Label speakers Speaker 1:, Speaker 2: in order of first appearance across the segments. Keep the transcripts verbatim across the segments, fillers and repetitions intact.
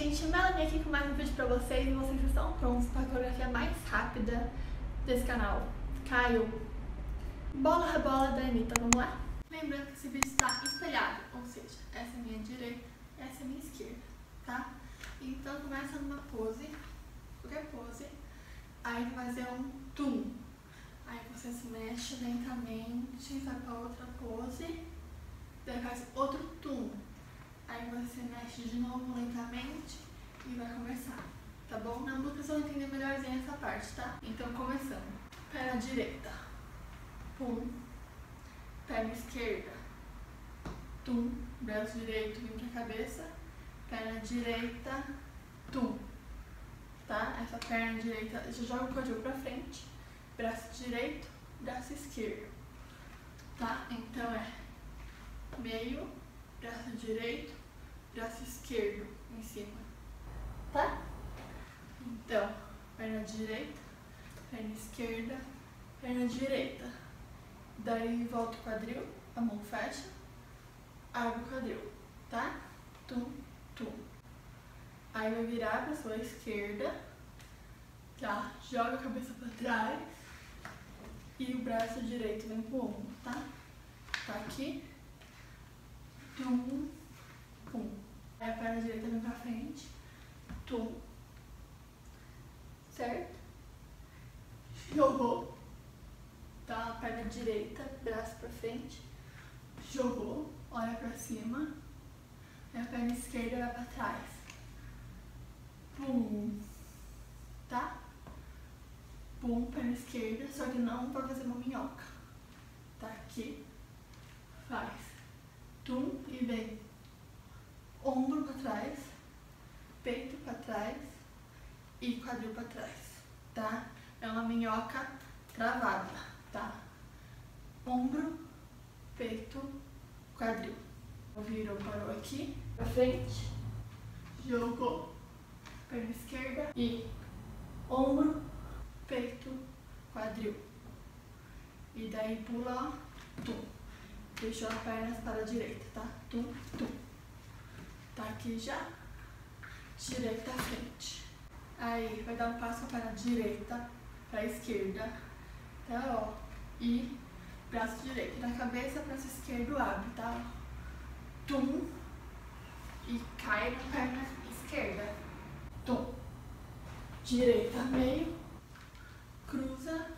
Speaker 1: gente, Melanie aqui com mais um vídeo pra vocês e vocês estão prontos para a coreografia mais rápida desse canal. Caio, bola, rebola da Anitta, vamos lá? Lembrando que esse vídeo está espelhado, ou seja, essa é a minha direita, essa é a minha esquerda, tá? Então começa numa pose, qualquer pose, aí vai fazer um tum. Aí você se mexe lentamente, vai pra outra pose, daí faz outro tum. Aí você mexe de novo lentamente e vai começar, tá bom? Na música vocês vão entender melhorzinho essa parte, tá? Então começando. Perna direita, pum. Perna esquerda, tum. Braço direito vem pra cabeça. Perna direita, tum. Tá? Essa perna direita, já joga o quadril pra frente. Braço direito, braço esquerdo. Tá? Então é meio, braço direito, braço esquerdo em cima, tá? Então, perna direita, perna esquerda, perna direita. Daí volta o quadril, a mão fecha, abre o quadril, tá? Tum, tum. Aí vai virar pra sua esquerda, tá? Joga a cabeça pra trás e o braço direito vem pro ombro, tá? Tá aqui. Tum, pum. Aí a perna direita vem pra frente. Tum. Certo? Jogou. Tá? A perna direita, braço pra frente. Jogou. Olha pra cima. Aí a perna esquerda vai pra trás. Pum. Tá? Pum, perna esquerda. Só que não vai fazer uma minhoca. Tá aqui. Faz. Tum e vem ombro para trás, peito para trás e quadril para trás, tá? É uma minhoca travada, tá? Ombro, peito, quadril. Virou, parou aqui, pra frente, jogou, perna esquerda e ombro, peito, quadril. E daí pula, ó, tum. Fechou as pernas para a direita, tá? Tum, tum. Tá aqui já. Direita à frente. Aí, vai dar um passo para a direita, para a esquerda. Tá, ó. E braço direito na cabeça, braço esquerdo abre, tá? Tum. E cai na perna esquerda. Tum. Direita, meio. Cruza.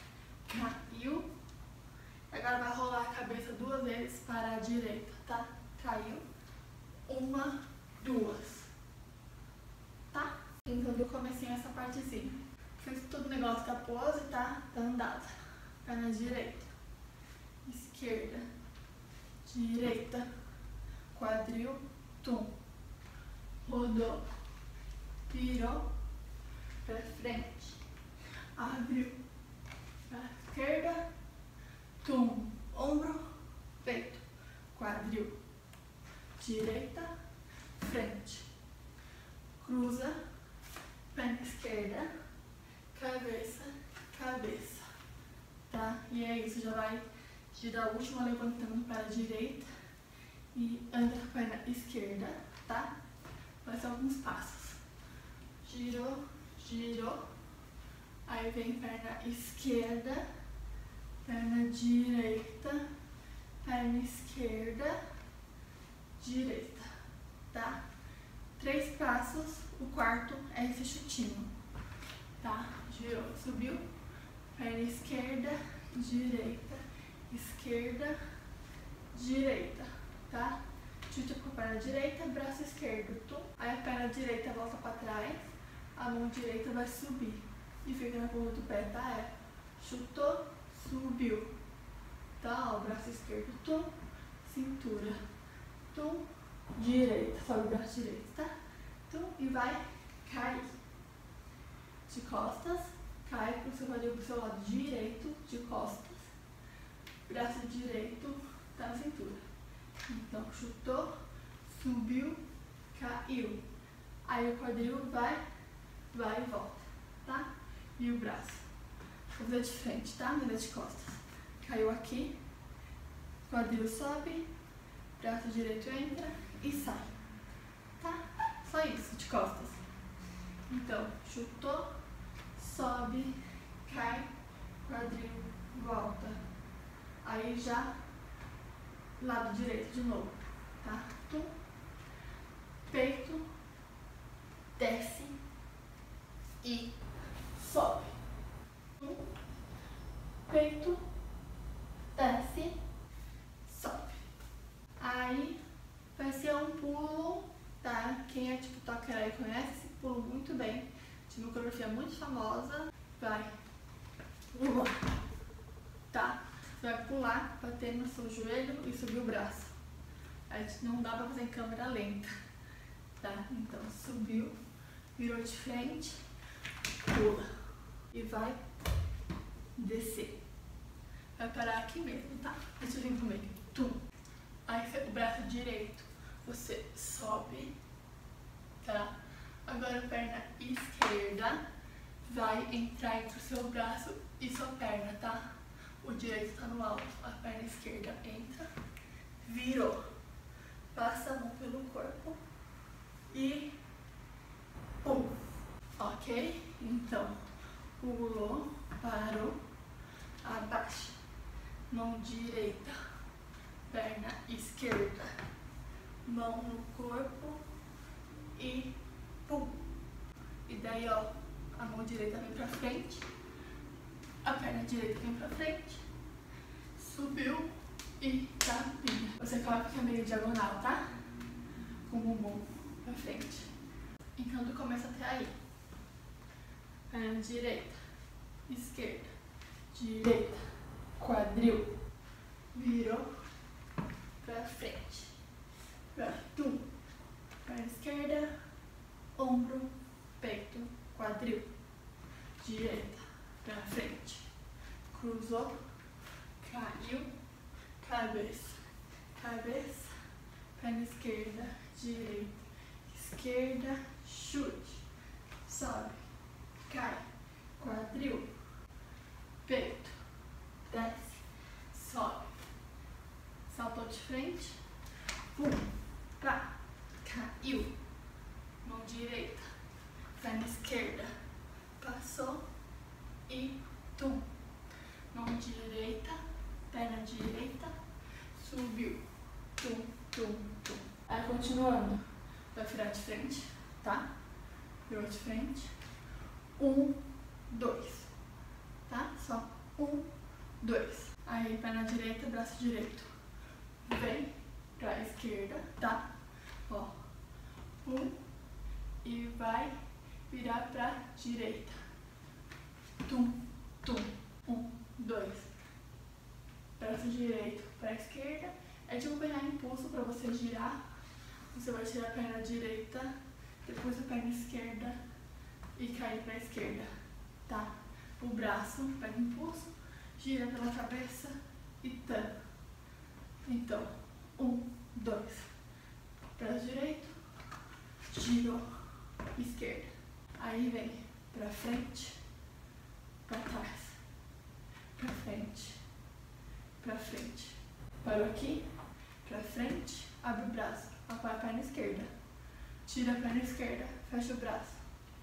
Speaker 1: Caiu. Agora vai rolar a cabeça duas vezes para a direita, tá? Caiu. Uma, duas. Tá? Então do comecinho essa partezinha. Fez todo o negócio da pose, tá? Da andada. Perna direita. Esquerda. Direita. Quadril. Tum. Rodou. Virou. Pra frente. Abriu. Pra esquerda. Tum, ombro, peito, quadril, direita, frente, cruza, perna esquerda, cabeça, cabeça, tá? E é isso, já vai girar a última levantando para a direita e anda com a perna esquerda, tá? Vai ser alguns passos. Girou, girou, aí vem perna esquerda, perna direita, perna esquerda, direita, tá? Três passos, o quarto é esse chutinho, tá? Girou, subiu, perna esquerda, direita, esquerda, direita, tá? Chuta com a perna direita, braço esquerdo, tum. Aí a perna direita volta pra trás, a mão direita vai subir e fica na ponta do pé, tá? É, chutou, subiu, tá? Ó, braço esquerdo, tum, cintura, tum, direita, sobe o braço direito, tá? Tum, e vai cair. De costas, cai pro seu quadril, pro seu lado direito, de costas, braço direito, tá na cintura. Então, chutou, subiu, caiu. Aí o quadril vai, vai e volta, tá? E o braço. Vou fazer de frente, tá? Não é de costas. Caiu aqui, quadril sobe, braço direito entra e sai, tá? Só só isso, de costas. Então, chutou, sobe, cai, quadril, volta. Aí já, lado direito de novo, tá? Tum, peito, desce e sobe. Tum, peito, desce, sobe. Aí vai ser um pulo, tá? Quem é tiktoker aí conhece esse pulo muito bem. De uma coreografia muito famosa. Vai pular, tá? Você vai pular, bater no seu joelho e subir o braço. Aí não dá pra fazer em câmera lenta, tá? Então subiu, virou de frente, pula e vai descer. Vai parar aqui mesmo, tá? Deixa eu vir comigo. Tum. Aí o braço direito você sobe, tá? Agora a perna esquerda vai entrar entre o seu braço e sua perna, tá? O direito tá no alto, a perna esquerda entra, virou, passa a mão pelo corpo e pum, ok? Então, pulou, parou, abaixa, mão direita, perna esquerda, mão no corpo e pum. E daí, ó, a mão direita vem pra frente, a perna direita vem pra frente, subiu e tapinha. Você coloca que é meio diagonal, tá? Com o bumbum pra frente. Então tu começa até aí. Perna direita, esquerda, direita, quadril, virou pra frente, pra tum, perna esquerda, ombro, peito, quadril, direita, pra frente, cruzou, caiu, cabeça, cabeça, perna esquerda, direita, esquerda, chute, sobe, cai, quadril, peito, desce, sobe, saltou de frente, pum, pá, caiu, mão direita, perna esquerda, passou e tum, mão direita, perna direita, subiu, tum, tum, tum. Aí continuando, vai virar de frente, tá? Virou de frente, um, dois, tá? Só um, dois. Aí perna direita, braço direito, vem pra esquerda, tá? Ó, um, e vai virar pra direita, tum, tum, um, dois, braço direito pra esquerda, é tipo pegar impulso pra você girar, você vai tirar a perna direita, depois a perna esquerda e cair pra esquerda, tá? O braço pega impulso, gira pela cabeça e tam. Então, um, dois, braço direito, girou, esquerda, aí vem pra frente, pra trás, pra frente, pra frente, parou aqui, pra frente, abre o braço, apoia a perna esquerda, tira a perna esquerda, fecha o braço,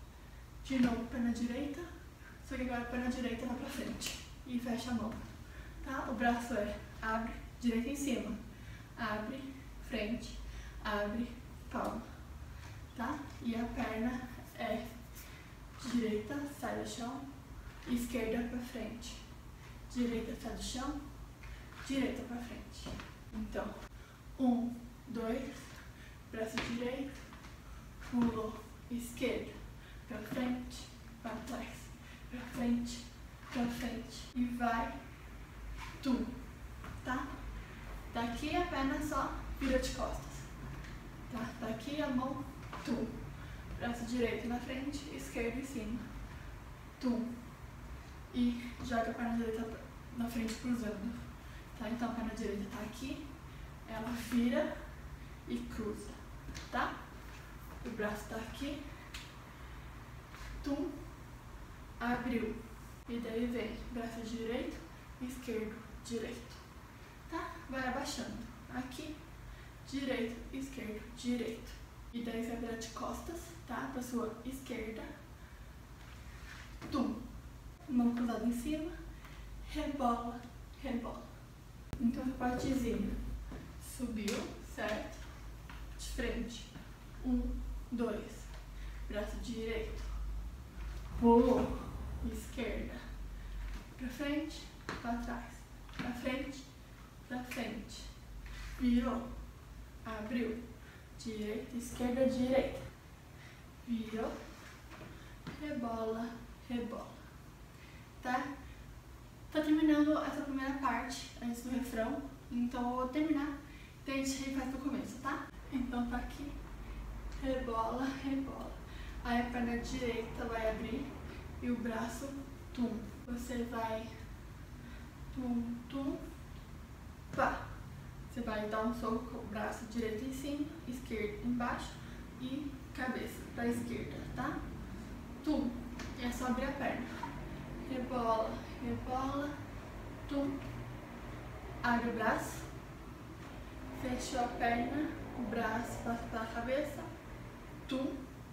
Speaker 1: de novo perna direita, só que agora a perna direita vai pra frente e fecha a mão, tá? O braço é abre, direita em cima, abre, frente, abre, palma, tá? E a perna é direita, sai do chão, esquerda pra frente, direita sai do chão, direita pra frente. Então, um, dois, braço direito, pulou, esquerda, pra frente, pra trás, pra frente, pra frente e vai, tum, tá? Daqui a perna só vira de costas, tá? Daqui a mão, tum, braço direito na frente, esquerdo em cima, tum, e joga a perna direita na frente cruzando, tá? Então a perna direita tá aqui, ela vira e cruza, tá? O braço tá aqui, tum, abriu, e daí vem braço direito, esquerdo, direito, tá? Vai abaixando, aqui, direito, esquerdo, direito, E daí você vai virar de costas, tá? Pra sua esquerda. Tum. Mão cruzada em cima. Rebola, rebola. Então essa partezinha subiu, certo? De frente. Um, dois. Braço direito. Pulou. Esquerda. Pra frente, pra trás. Pra frente, pra frente. Virou. Abriu. Direita, esquerda, direita. Virou. Rebola, rebola. Tá? Tá terminando essa primeira parte antes do refrão. Então eu vou terminar. Então a gente refaz do começo, tá? Então tá aqui. Rebola, rebola. Aí a perna direita vai abrir e o braço, tum. Você vai tum, tum, pá. Você vai dar um soco com o braço direito em cima, esquerdo embaixo e cabeça pra esquerda, tá? Tum. E é só abrir a perna. Rebola, rebola, tum. Abre o braço. Fechou a perna, o braço passa pela cabeça, tum.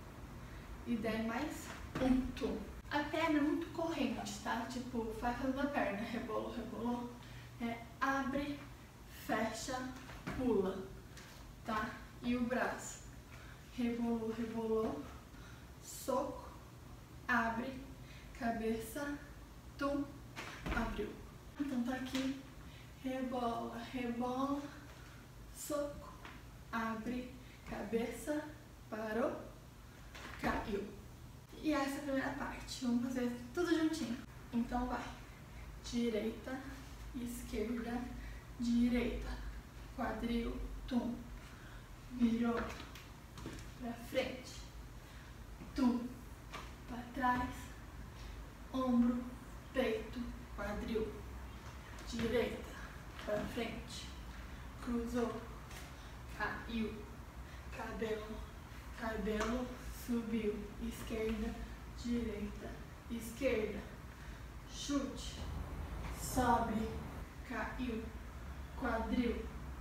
Speaker 1: E daí mais um tum. A perna é muito corrente, tá? Tipo, vai fazendo a perna, rebolou, rebolou. É, abre, fecha, pula, tá? E o braço, rebolou, rebolou, soco, abre, cabeça, tum, abriu. Então tá aqui, rebola, rebola, soco, abre, cabeça, parou, caiu. E essa é a primeira parte. Vamos fazer tudo juntinho. Então vai. Direita, esquerda, direita. Quadril, tum. Virou. Pra frente. Tum. Pra trás. Ombro, peito, quadril. Direita. Pra frente. Cruzou. Caiu. Cabelo. Cabelo. Subiu, esquerda, direita, esquerda, chute, sobe, caiu, quadril,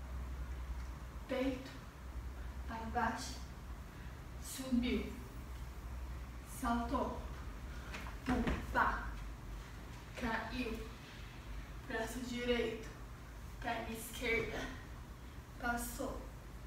Speaker 1: peito, abaixa, subiu, saltou, pum, pá, caiu, braço direito, perna esquerda, passou,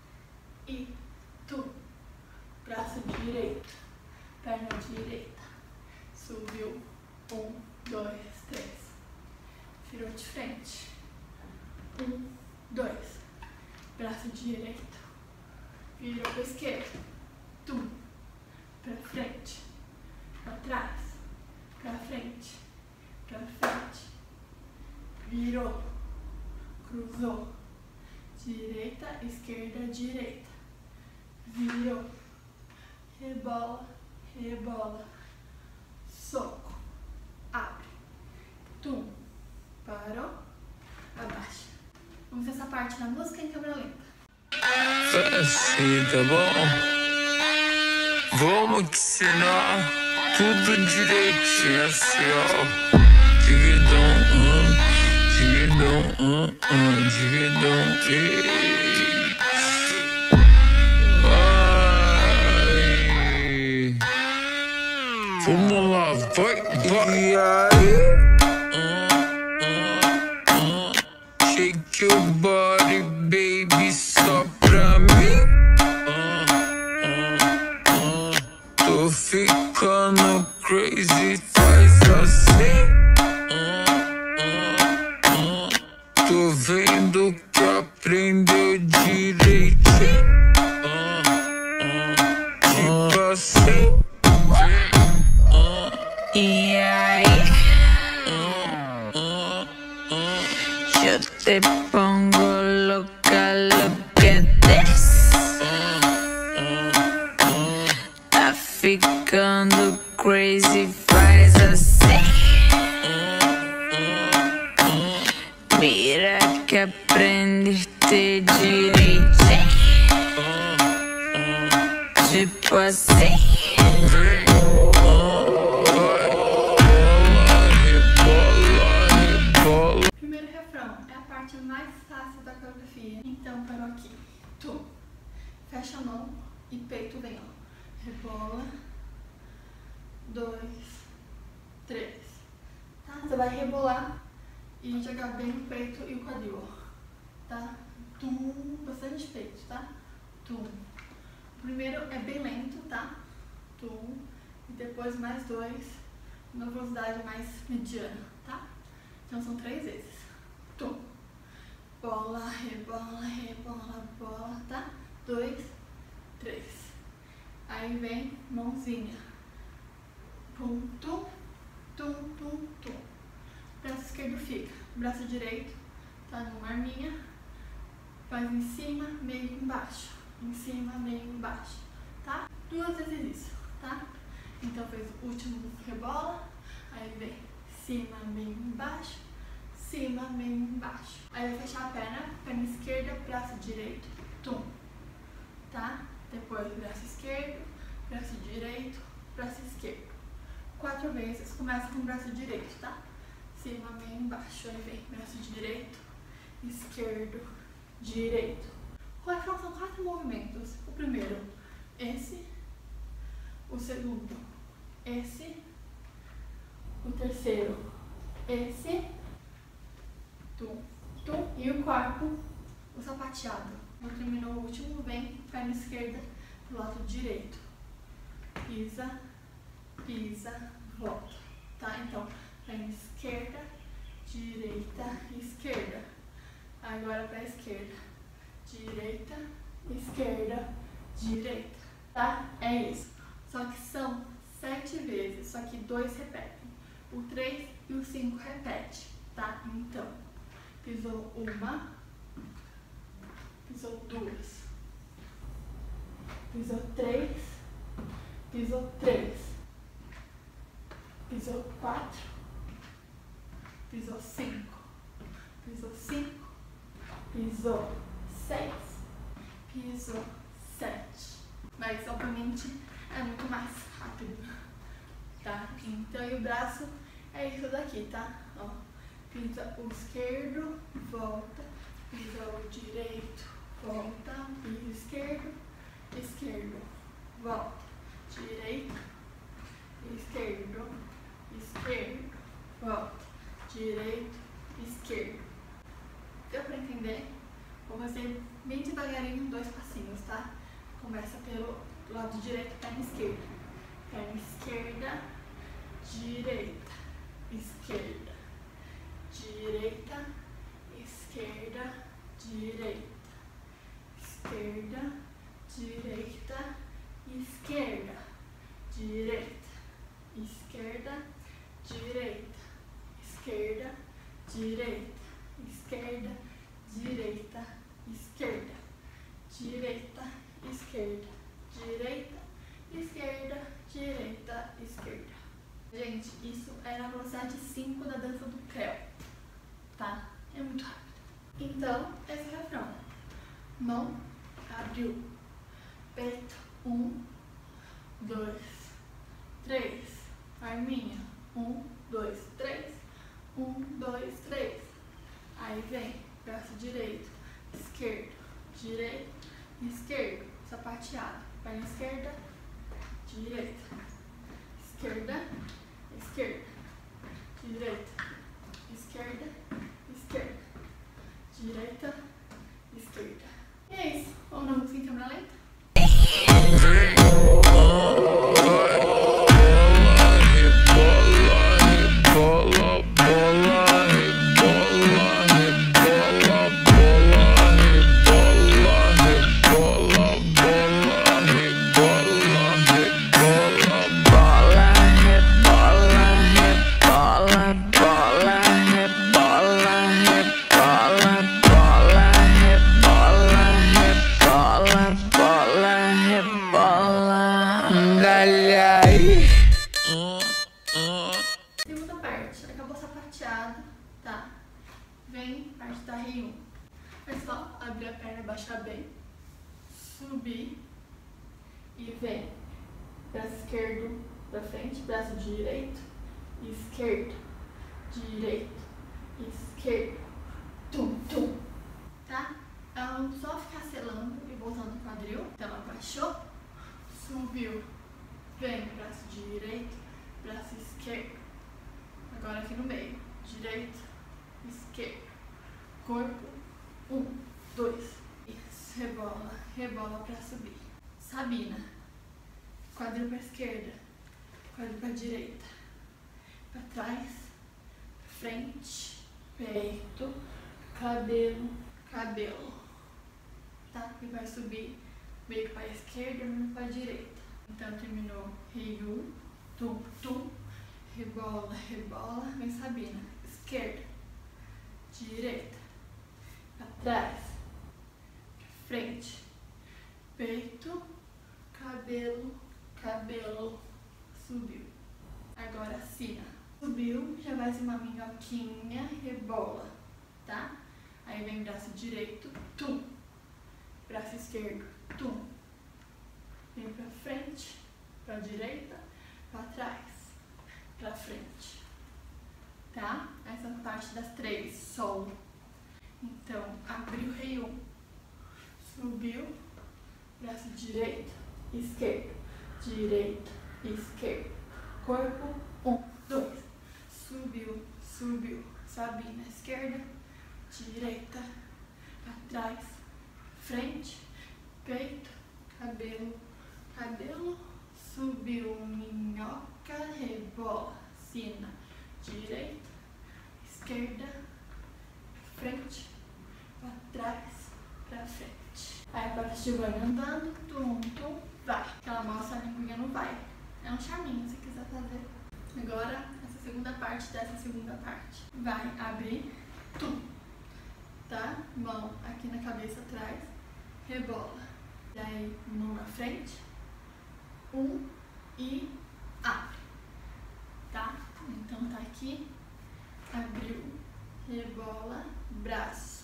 Speaker 1: e tum. Braço direito, perna direita, subiu, um, dois, três, virou de frente, um, dois, braço direito, virou para esquerda, tum, para frente, para trás, para frente, para frente, virou, cruzou, direita, esquerda, direita, virou. Rebola, rebola, soco, abre, tum, parou, abaixa. Vamos ver essa parte da música em câmera lenta.
Speaker 2: Assim, tá bom? Vamos ensinar tudo direitinho assim, ó. Dividão, hum, dividão, hum, hum, dividão, ei. Vamos lá, vai, vai. E aí? Uh, uh, uh. Shake your body, baby, só pra mim. Uh, uh, uh. Tô ficando crazy, faz assim. Uh, uh, uh. Tô vendo que aprendeu direitinho. Uh, uh, tipo assim.
Speaker 3: E aí, yo te pongo loca, look at this. Tá ficando crazy, faz assim. Mira que aprendeste direitinho. Tipo assim.
Speaker 1: Primeiro refrão é a parte mais fácil da coreografia. Então, parou aqui. Tu. Fecha a mão, e peito vem, ó. Rebola. Dois, três. Tá? Você vai rebolar e jogar bem o peito e o quadril, ó. Tá? Tum, bastante peito, tá? Tum. O primeiro é bem lento, tá? Tum. E depois mais dois, numa velocidade mais mediana, tá? Então são três vezes. Tum. Bola, rebola, rebola, bola, tá? Dois, três. Aí vem mãozinha. Pum, tum, tum, tum, tum. Braço esquerdo fica. Braço direito tá numa arminha. Faz em cima, meio embaixo. Em cima, meio embaixo. Tá? Duas vezes isso, tá? Então fez o último rebola. Aí vem cima, meio embaixo. Cima, meio embaixo. Aí vai fechar a perna. Perna esquerda, braço direito. Tum. Tá? Depois braço esquerdo, braço direito, braço esquerdo. Quatro vezes. Começa com o braço direito, tá? Cima, meio embaixo. Aí vem braço direito, esquerdo, direito. O refrão são quatro movimentos. O primeiro, esse. O segundo, esse. O terceiro, esse. Tum, tum. E o quarto, o sapateado. Quando terminou o último, vem perna esquerda pro lado direito. Pisa, pisa, volta. Tá? Então, perna esquerda, direita, esquerda. Agora pra esquerda. Direita, esquerda, direita. Tá? É isso. Só que são sete vezes, só que dois repetem. O três e o cinco repete, tá? Então, pisou uma, pisou duas, pisou três, pisou três, pisou quatro, pisou cinco, pisou cinco, pisou seis, pisou sete. Mas, obviamente, é muito mais rápido, tá? Então, e o braço é isso daqui, tá? Ó, pisa o esquerdo, volta, pisa o direito, volta, pisa esquerdo, esquerdo, volta, direito, esquerdo, esquerdo, volta, direito, esquerdo. Deu pra entender? Vou fazer bem devagarinho dois passinhos, tá? Começa pelo lado direito, perna esquerda. Perna esquerda, direita, esquerda, direita, esquerda, direita, esquerda, direita, esquerda, direita, esquerda, direita, esquerda, direita, esquerda, direita, esquerda, direita, esquerda, direita, esquerda, direita, esquerda. Gente, isso é na velocidade cinco da dança do Creu, tá? É muito rápido. Então, esse é o refrão. Mão, abriu, peito, um, dois, três, arminha, um, dois, três, um, dois, três. Aí vem, braço direito, esquerdo, direito, esquerdo, sapateado, perna esquerda, direita, esquerda, esquerda, direita, esquerda, esquerda, direita, esquerda. E é isso. Vamos na música em câmera lenta? Segunda parte, acabou sapateado, tá? Vem, parte da R um. É só abrir a perna, baixar bem, subir e vem. Braço esquerdo pra frente, braço direito, esquerdo, direito, esquerdo, tum, tum, tá? Ela não só ficar selando e voltando o quadril, então ela baixou, subiu, vem, braço direito, braço esquerdo, agora aqui no meio, direito, esquerdo, corpo, um, dois, isso, rebola, rebola pra subir, Sabina, quadril pra esquerda, quadril pra direita, pra trás, frente, peito, cabelo, cabelo, tá? E vai subir meio para a esquerda, meio para a direita. Então terminou Rei-um, tum, tum, rebola, rebola, vem Sabina, esquerda, direita, para trás, pra frente, peito, cabelo, cabelo, subiu. Agora Sina, subiu, já vai ser uma minhoquinha, rebola, tá? Aí vem braço direito, tum, braço esquerdo, tum, vem pra frente, pra direita, pra trás, pra frente, tá? Essa parte das três, solo. Então, abriu Rei-um, subiu, braço direito, esquerdo, direito, esquerdo, corpo, um, dois, subiu, subiu, Sabina, esquerda, direita, pra trás, frente, peito, cabelo, cabelo, subiu, minhoca, rebola, Sina, direita, esquerda, frente, pra trás, pra frente. Aí agora Giovanni andando, tum, tum, vai. Aquela mostra a linguinha não vai. É um charminho se quiser fazer. Agora, essa segunda parte dessa segunda parte. Vai abrir, tum, tá? Mão aqui na cabeça atrás, rebola. Daí, mão na frente, um e abre, tá? Então tá aqui, abriu, rebola, braço,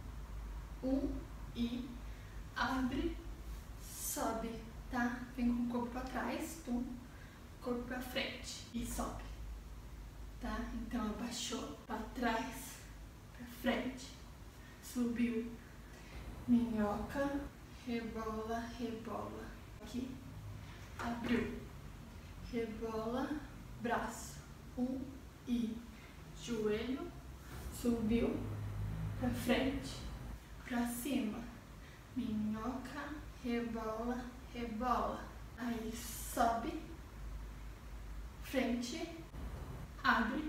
Speaker 1: um e abre, sobe, tá? Vem com o corpo pra trás, tum, corpo pra frente e sobe, tá? Então abaixou, pra trás, pra frente, subiu, minhoca, rebola, rebola, aqui, abriu, rebola, braço, um e joelho, subiu, pra frente, pra cima, minhoca, rebola, rebola, aí sobe, frente, abre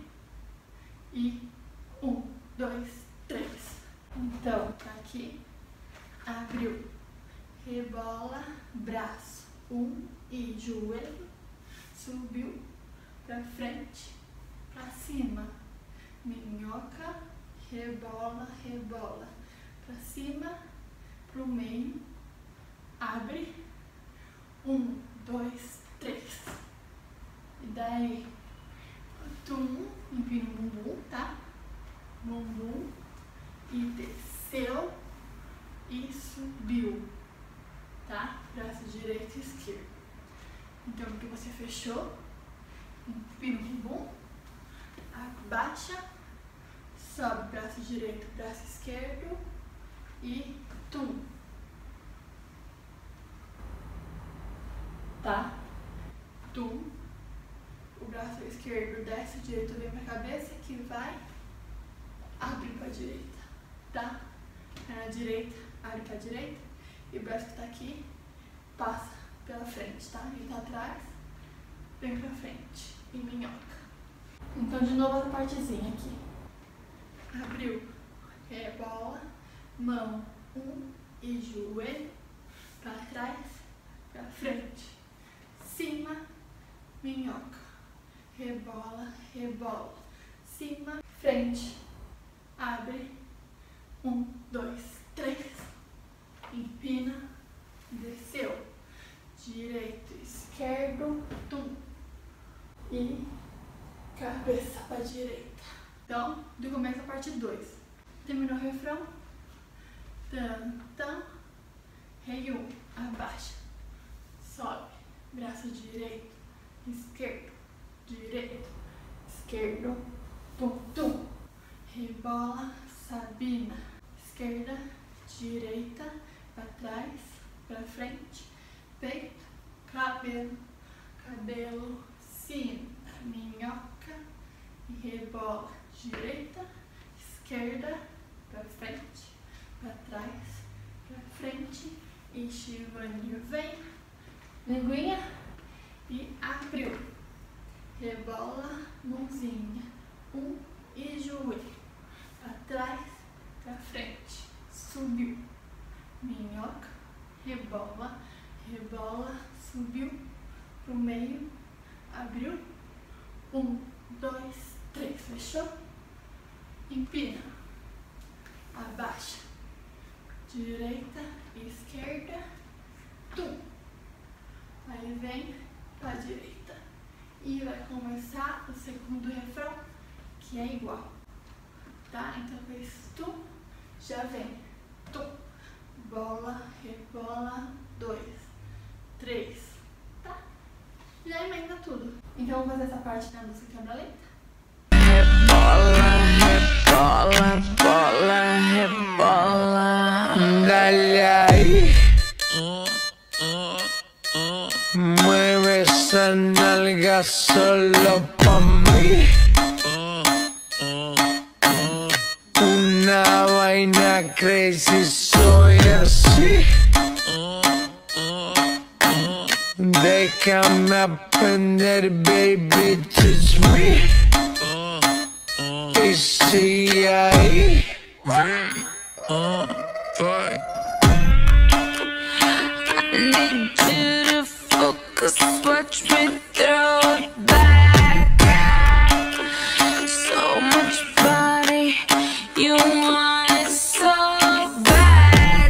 Speaker 1: e um, dois, três. Então, tá aqui, abriu, rebola, braço, um e joelho, subiu, pra frente, pra cima, minhoca, rebola, rebola, pra cima, pro meio, abre, um, dois, três. E daí, tum, empina o bumbum, tá? Bumbum, e desceu e subiu, tá? Braço direito e esquerdo. Então, aqui você fechou, empina o bumbum, abaixa, sobe braço direito, braço esquerdo e tum, tá? Tum, o braço esquerdo desce, o direito vem pra cabeça, que vai abrir pra direita, tá? Na direita, abre pra direita, e o braço que tá aqui passa pela frente, tá? Ele tá atrás, vem pra frente, e minhoca. Então, de novo, essa partezinha aqui. Abriu, rebola, mão, um e joelho, pra trás, pra frente, cima, minhoca, rebola, rebola, cima, frente, abre, um, dois, três, empina, desceu, direito, esquerdo, tum, e cabeça pra direita. Então, do começo a parte dois. Terminou o refrão. Tam, tam. Rei-um, abaixa, sobe, braço direito, esquerdo, direito, esquerdo, tum, tum. Rebola, Sabina, esquerda, direita, pra trás, pra frente, peito, cabelo, cabelo, senta, minhoca e rebola, direita, esquerda, pra frente, pra trás, pra frente, e Shivani vem, linguinha e abriu, rebola, mãozinha, um e joelho, pra trás, pra frente, subiu, minhoca, rebola, rebola, subiu pro meio, abriu, um, dois, três, fechou, empina, abaixa, direita, esquerda, tum, aí vem pra direita e vai começar o segundo refrão, que é igual, tá? Então fez tum, já vem, tum, bola, rebola, dois, três, tá? Já emenda tudo. Então vamos fazer essa parte da música quebra-letra.
Speaker 3: Rebola, bola, rebola.
Speaker 2: Dale ahí. Mueve esa nalga solo pa' mí. Una vaina crazy, soy así. Déjame aprender, baby, teach me. Y sigue ahí.
Speaker 3: I need you to focus, watch me throw it back. So much body, you want it so bad.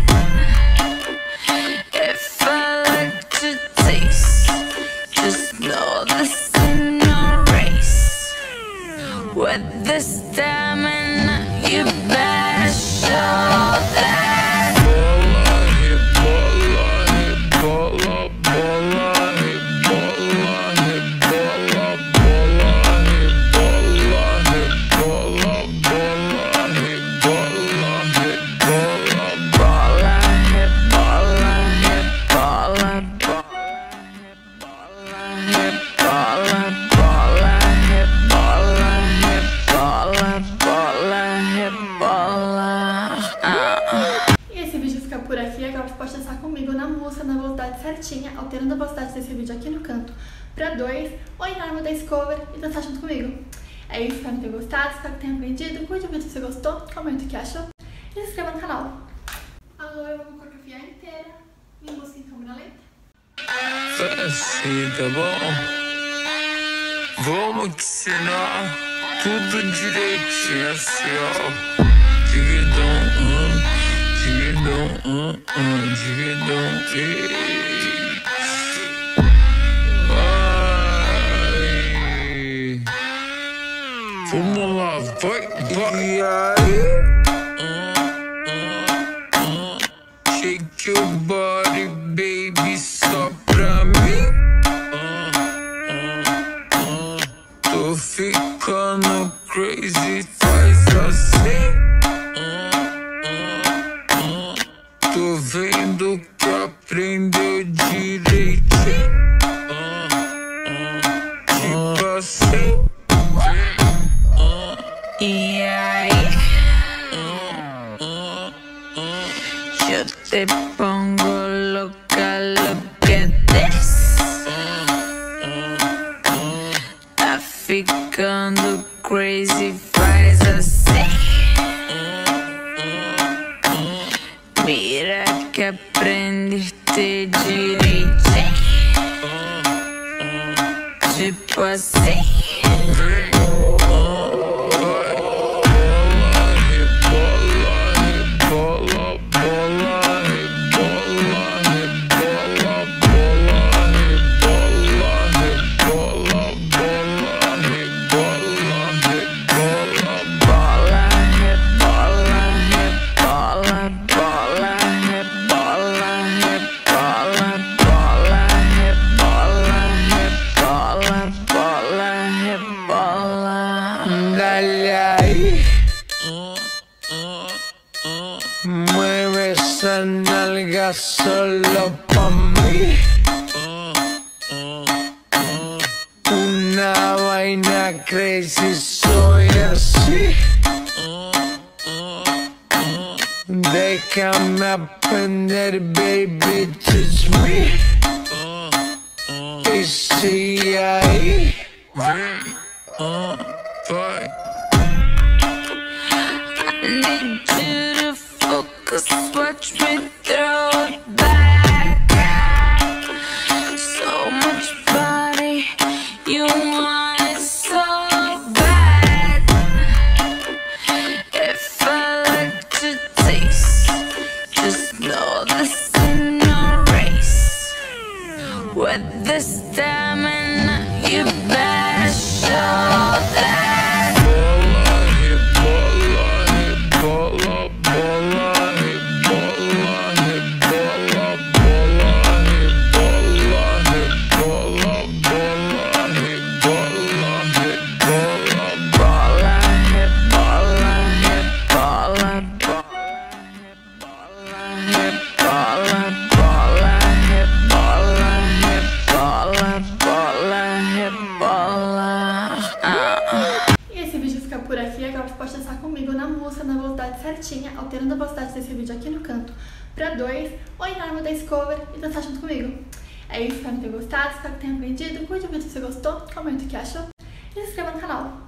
Speaker 3: If I like to taste, just know this ain't no race. With this stamina, you better show that.
Speaker 1: Por aqui, agora você pode dançar comigo na música, na velocidade certinha, alterando a velocidade desse vídeo aqui no canto pra dois, ou entrar no Dance Cover e dançar junto comigo. É isso, espero ter gostado, espero que tenha aprendido, curte o vídeo se você gostou, comenta o que achou e se inscreva no canal. Agora eu vou coreografiar inteira em música em câmera lenta.
Speaker 2: Assim, tá bom? Vamos te ensinar tudo direitinho, assim, ó. Dividão, hum. Dividão, uh, uh, dividão, ei. Vai. Vamos lá, vai, vai. Uh, uh, uh. Shake your body, baby, só pra mim. Uh, uh, uh. Tô ficando crazy, faz assim. Tô vendo que aprendeu direitinho. uh, uh, Tipo assim.
Speaker 3: E aí, yo te pongo loca, look at this. Tá ficando crazy, faz assim. Mira que aprendiste direitinho. Tipo assim.
Speaker 2: Mueve esa nalga solo pa' mí. vaina cresce, soy así. Déjame aprender, baby, teach me. Y sigue ahí.
Speaker 3: I need you to focus, watch me throw it back. So much body, you want it so bad. If I like to taste, just know this ain't no race. With this stamina, you better show that.
Speaker 1: E esse vídeo fica por aqui. Agora você pode dançar comigo na música, na velocidade certinha, alterando a velocidade desse vídeo aqui no canto pra dois, ou entrar no Dance Cover e dançar junto comigo. É isso, espero ter gostado, espero que tenha aprendido. Curte o vídeo se você gostou, comenta o que achou e se inscreva no canal.